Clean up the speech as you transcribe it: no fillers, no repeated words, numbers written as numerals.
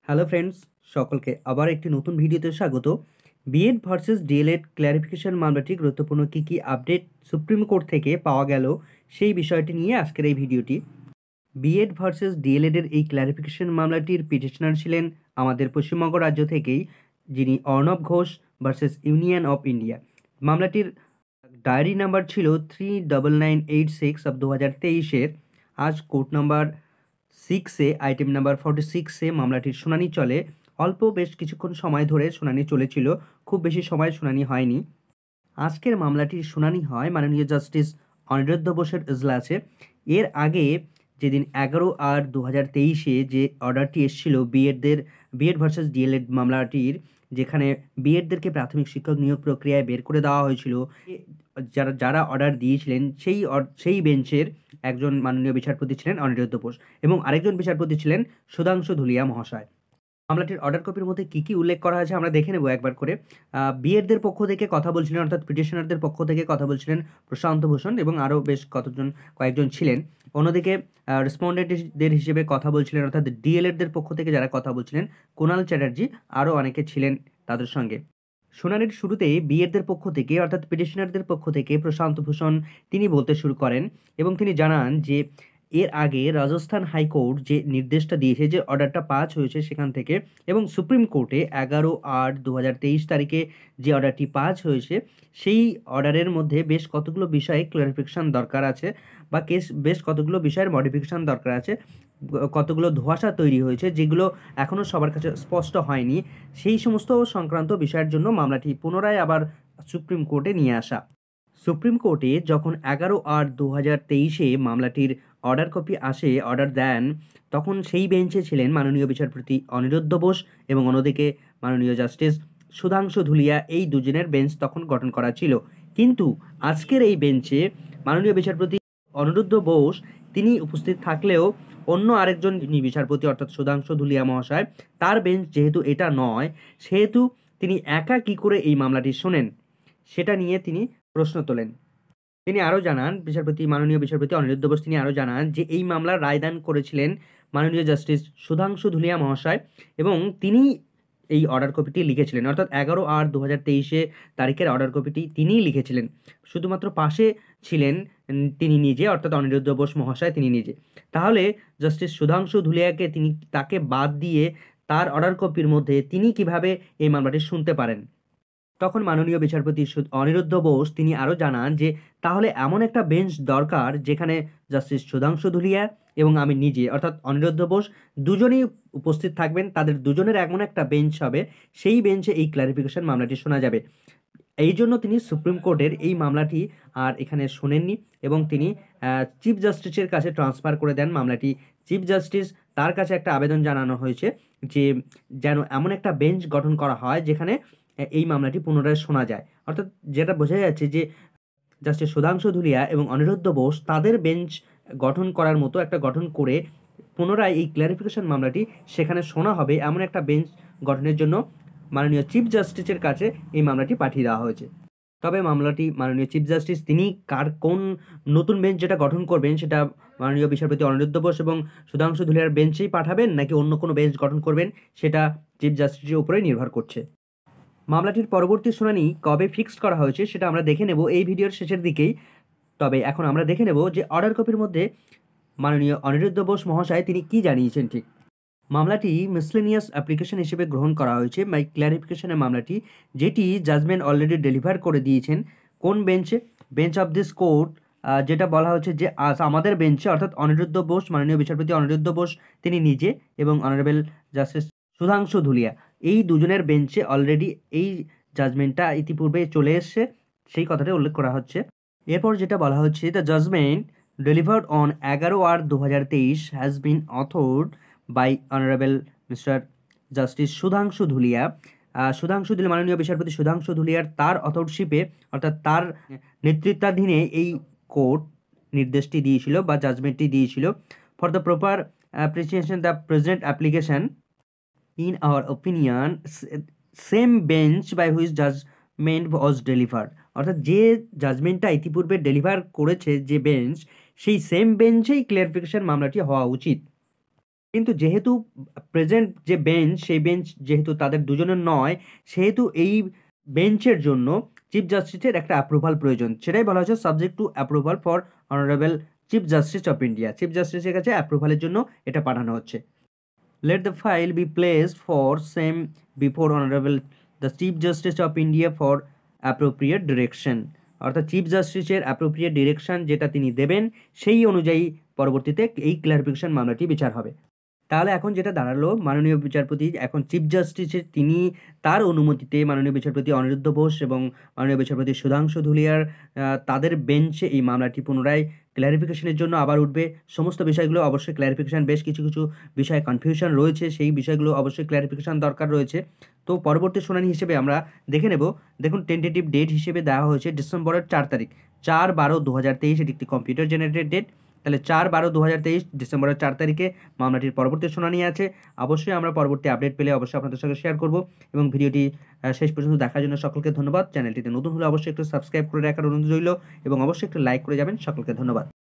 Hello friends, সকলকে আবার একটি নতুন ভিডিওতে স্বাগত। বিএড ভার্সেস ডিএলএড ক্ল্যারিফিকেশন মামলাটি গুরুত্বপূর্ণ কী আপডেট সুপ্রিম কোর্ট থেকে পাওয়া গেল সেই বিষয়টি নিয়ে আজকের এই ভিডিওটি। বিএড ভার্সেস ডিএলএডের এই ক্ল্যারিফিকেশন মামলাটির পিটিশনার ছিলেন আমাদের পশ্চিমবঙ্গ রাজ্য থেকেই, যিনি Arnab Ghosh versus union of India. মামলাটির ডায়েরি নাম্বার ছিল 39986 অফ 2023-এর। আজ কোর্ট নাম্বার 6-এ আইটেম নাম্বার 46-এ মামলাটির শুনানি চলে। অল্প বেশ কিছুক্ষণ সময় ধরে শুনানি চলেছিল, খুব বেশি সময় শুনানি হয়নি। আজকের মামলাটির শুনানি হয় মাননীয় জাস্টিস অনিরুদ্ধ বোসের ইজলাসে। এর আগে যেদিন 11/8/2023-এ যে অর্ডারটি এসেছিল বিএড ভার্সেস ডিএলএড মামলাটির, যেখানে বিএডদেরকে প্রাথমিক শিক্ষক নিয়োগ প্রক্রিয়ায় বের করে দেওয়া হয়েছিল, যারা অর্ডার দিয়েছিলেন সেই বেঞ্চের একজন মাননীয় বিচারপতি ছিলেন অনিরুদ্ধ বোস এবং আরেকজন বিচারপতি ছিলেন সুধাংশু ধুলিয়া মহাশয়। মামলাটির অর্ডার কপির মধ্যে কী উল্লেখ করা হয়েছে আমরা দেখে নেব একবার করে। বিএডদের পক্ষ থেকে কথা বলছিলেন, অর্থাৎ পিটিশনারদের পক্ষ থেকে কথা বলছিলেন প্রশান্ত ভূষণ এবং আরও বেশ কয়েকজন ছিলেন। অন্যদিকে রেসপন্ডেন্টদের হিসেবে কথা বলছিলেন, অর্থাৎ ডিএলএডদের পক্ষ থেকে যারা কথা বলছিলেন কুণাল চ্যাটার্জি, আরও অনেকে ছিলেন তাদের সঙ্গে। শুনানির শুরুতেই বিএডদের পক্ষ থেকে, অর্থাৎ পিটিশনারদের পক্ষ থেকে প্রশান্ত ভূষণ তিনি বলতে শুরু করেন এবং তিনি জানান যে এর আগে রাজস্থান হাইকোর্ট যে নির্দেশটা দিয়েছে, যে অর্ডারটা পাস হয়েছে সেখান থেকে, এবং সুপ্রিম কোর্টে 11/8/2023 তারিখে যে অর্ডারটি পাস হয়েছে, সেই অর্ডারের মধ্যে বেশ কতগুলো বিষয়ে ক্লারিফিকেশন দরকার আছে বা বেশ কতগুলো বিষয়ের মডিফিকেশান দরকার আছে, কতগুলো ধোঁয়াশা তৈরি হয়েছে যেগুলো এখনও সবার কাছে স্পষ্ট হয়নি। সেই সমস্ত সংক্রান্ত বিষয়ের জন্য মামলাটি পুনরায় আবার সুপ্রিম কোর্টে নিয়ে আসা। সুপ্রিম কোর্টে যখন 11/8/2023-এ মামলাটির অর্ডার কপি আসে, অর্ডার দেন, তখন সেই বেঞ্চে ছিলেন মাননীয় বিচারপতি অনিরুদ্ধ বোস এবং অন্যদিকে মাননীয় জাস্টিস সুধাংশু ধুলিয়া। এই দুজনের বেঞ্চ তখন গঠন করা ছিল। কিন্তু আজকের এই বেঞ্চে মাননীয় বিচারপতি অনিরুদ্ধ বোস তিনি উপস্থিত থাকলেও অন্য আরেকজন বিচারপতি, অর্থাৎ সুধাংশু ধুলিয়া মহাশয়, তার বেঞ্চ যেহেতু এটা নয়, সেহেতু তিনি একা কী করে এই মামলাটি শোনেন সেটা নিয়ে তিনি প্রশ্ন তোলেন। তিনি আরও জানান, মাননীয় বিচারপতি অনিরুদ্ধ বোস তিনি আরও জানান যে এই মামলার রায়দান করেছিলেন মাননীয় জাস্টিস সুধাংশু ধুলিয়া মহাশয় এবং তিনি এই অর্ডার কপিটি লিখেছিলেন, অর্থাৎ 11/8/2023 তারিখের অর্ডার কপিটি তিনিই লিখেছিলেন। শুধুমাত্র পাশে ছিলেন তিনি নিজে, অর্থাৎ অনিরুদ্ধ বোস মহাশয় তিনি নিজে। তাহলে জাস্টিস সুধাংশু ধুলিয়াকে তাকে বাদ দিয়ে তার অর্ডার কপির মধ্যে তিনি কিভাবে এই মামলাটি শুনতে পারেন? তখন মাননীয় বিচারপতি অনিরুদ্ধ বোস তিনি আরও জানান যে তাহলে এমন একটা বেঞ্চ দরকার যেখানে জাস্টিস সুধাংশু ধুলিয়া এবং আমি নিজে, অর্থাৎ অনিরুদ্ধ বোস, দুজনেই উপস্থিত থাকবেন। তাদের দুজনের এমন একটা বেঞ্চ হবে, সেই বেঞ্চে এই ক্ল্যারিফিকেশন মামলাটি শোনা যাবে। এই জন্য তিনি সুপ্রিম কোর্টের এই মামলাটি আর এখানে শোনেননি এবং তিনি চিফ জাস্টিসের কাছে ট্রান্সফার করে দেন মামলাটি। চিফ জাস্টিস তার কাছে একটা আবেদন জানানো হয়েছে যে যেন এমন একটা বেঞ্চ গঠন করা হয় যেখানে এই মামলাটি পুনরায় শোনা যায়। অর্থাৎ যেটা বোঝা যাচ্ছে যে জাস্টিস সুধাংশু ধুলিয়া এবং অনিরুদ্ধ বোস তাদের বেঞ্চ গঠন করার মতো একটা গঠন করে পুনরায় এই ক্ল্যারিফিকেশন মামলাটি সেখানে শোনা হবে, এমন একটা বেঞ্চ গঠনের জন্য মাননীয় চিফ জাস্টিসের কাছে এই মামলাটি পাঠিয়ে দেওয়া হয়েছে। তবে মামলাটি মাননীয় চিফ জাস্টিস তিনি কোন নতুন বেঞ্চ যেটা গঠন করবেন সেটা মাননীয় বিচারপতি অনিরুদ্ধ বোস এবং সুধাংশু ধুলিয়ার বেঞ্চেই পাঠাবেন নাকি অন্য কোনো বেঞ্চ গঠন করবেন, সেটা চিফ জাস্টিসের উপরেই নির্ভর করছে। মামলাটির পরবর্তী শুনানি কবে ফিক্সড করা হয়েছে সেটা আমরা দেখে নেব এই ভিডিওর শেষের দিকেই। তবে এখন আমরা দেখে নেব যে অর্ডার কপির মধ্যে মাননীয় অনিরুদ্ধ বোস মহাশয় তিনি কি জানিয়েছেন। ঠিক মামলাটি মিসলেনিয়াস অ্যাপ্লিকেশন হিসেবে গ্রহণ করা হয়েছে বাই ক্ল্যারিফিকেশনের মামলাটি, যেটি জাজমেন্ট অলরেডি ডেলিভার করে দিয়েছেন কোন বেঞ্চে, বেঞ্চ অফ দিস কোর্ট, যেটা বলা হচ্ছে যে আজ আমাদের বেঞ্চে, অর্থাৎ অনিরুদ্ধ বোস, মাননীয় বিচারপতি অনিরুদ্ধ বোস তিনি নিজে এবং অনারেবল জাস্টিস সুধাংশু ধুলিয়া, এই দুজনের বেঞ্চে অলরেডি এই জাজমেন্টটা ইতিপূর্বে চলে এসছে, সেই কথাটা উল্লেখ করা হচ্ছে। এরপর যেটা বলা হচ্ছে, the judgment delivered on 11/8/2023 has been authored by honourable mister justice Sudhanshu Dhulia. মাননীয় বিচারপতি সুধাংশু ধুলিয়ার তার অথরশিপে, অর্থাৎ তার নেতৃত্বাধীনে এই কোর্ট নির্দেশটি দিয়েছিল বা জাজমেন্টটি দিয়েছিল। For the proper appreciation the present application in our opinion same bench by which judgment was delivered, অর্থাৎ যে জাজমেন্টটা ইতিপূর্বে ডেলিভার করেছে যে বেঞ্চ, সেই সেম বেঞ্চেই ক্লিয়ারিফিকেশন মামলাটি হওয়া উচিত। কিন্তু যেহেতু প্রেজেন্ট যে বেঞ্চ, সেই বেঞ্চ যেহেতু তাদের দুজনের নয়, সেহেতু এই বেঞ্চের জন্য চিফ জাস্টিসের একটা অ্যাপ্রুভাল প্রয়োজন। সেটাই বলা হয়েছে subject to approval for honourable chief justice of India. Chief জাস্টিসের কাছে অ্যাপ্রুভালের জন্য এটা পাঠানো হচ্ছে। Let the file be placed for same before Honorable the Chief Justice of India for appropriate direction। অর্থাৎ চিফ জাস্টিসের অ্যাপ্রোপ্রিয়েট ডিরেকশন যেটা তিনি দেবেন, সেই অনুযায়ী পরবর্তীতে এই ক্লারিফিকেশন মামলাটি বিচার হবে। তাহলে এখন যেটা দাঁড়ালো, মাননীয় বিচারপতি এখন চিফ জাস্টিসের তিনি তার অনুমতিতে মাননীয় বিচারপতি অনিরুদ্ধ বোস এবং মাননীয় বিচারপতি সুধাংশু ধুলিয়ার তাদের বেঞ্চে এই মামলাটি পুনরায় ক্ল্যারিফিকেশনের জন্য আবার উঠবে। সমস্ত বিষয়গুলো অবশ্যই ক্ল্যারিফিকেশন, বেশ কিছু কিছু বিষয়ে কনফিউশন রয়েছে, সেই বিষয়গুলো অবশ্যই ক্ল্যারিফিকেশন দরকার রয়েছে। তো পরবর্তী শুনানি হিসেবে আমরা দেখে নেব। দেখুন, টেন্টেটিভ ডেট হিসেবে দেওয়া হয়েছে ডিসেম্বরের 4 তারিখ, 4/12/2023। এটি একটি কম্পিউটার জেনারেটেড ডেট। তাহলে 4/12/2023 ডিসেম্বরের 4 তারিখে মামলাটির পরবর্তী শুনানি আছে। অবশ্যই আমরা পরবর্তী আপডেট পেলে অবশ্যই আপনাদের সঙ্গে শেয়ার করব। এবং ভিডিওটি শেষ পর্যন্ত দেখার জন্য সকলকে ধন্যবাদ। চ্যানেলটিতে নতুন হলে অবশ্যই একটু সাবস্ক্রাইব করে রাখার অনুরোধ রইল এবং অবশ্যই একটু লাইক করে যাবেন। সকলকে ধন্যবাদ।